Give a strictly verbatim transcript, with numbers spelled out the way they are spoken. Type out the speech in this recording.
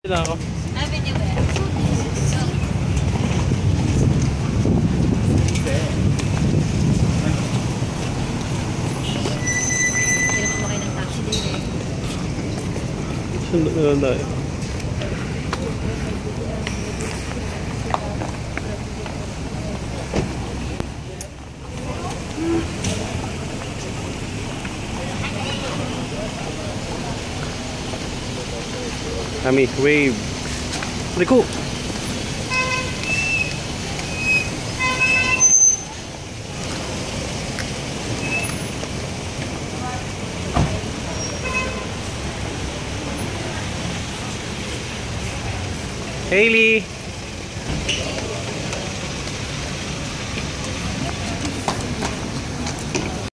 Na ako. Avenue ba? Hirap kumakay ng taxi din eh. Sundo na lang tayo. Kami, wave. Rico! Hailey!